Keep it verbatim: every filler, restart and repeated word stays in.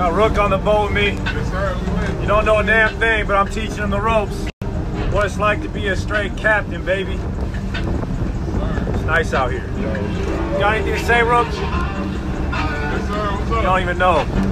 Got Rook on the boat with me. Yes, sir. We win. You don't know a damn thing, but I'm teaching him the ropes. What it's like to be a straight captain, baby. It's nice out here. You got anything to say, Rook? Yes, sir. What's up? You don't even know.